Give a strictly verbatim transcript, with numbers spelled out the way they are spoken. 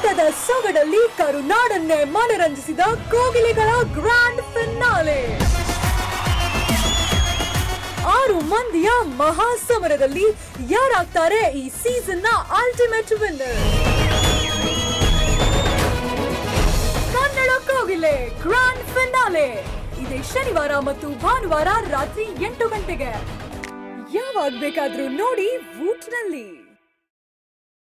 ಆಟದ ಸೊಗಡಲ್ಲಿ ಕರುನಾಡನ್ನೇ ಮನರಂಜಿಸಿದ ಕೋಗಿಲೆಗಳ grand finale. ಆರು ಮಂದಿಯ ಮಹಾಸಮರದಲ್ಲಿ ಯಾರಾಗ್ತಾರೆ ಈ ಸೀಸನ್ ನ ಅಲ್ಟಿಮೇಟ್ ವಿನ್ನರ್? ಕನ್ನಡ ಕೋಗಿಲೆ ಗ್ರ್ಯಾಂಡ್ ಫಿನಾಲೆ ಇದೇ ಶನಿವಾರ ಮತ್ತು ಭಾನುವಾರ ರಾತ್ರಿ ಎಂಟು ಗಂಟೆಗೆ. ಯಾವಾಗ ಬೇಕಾದ್ರೂ ನೋಡಿ ವೂಟ್ನಲ್ಲಿ.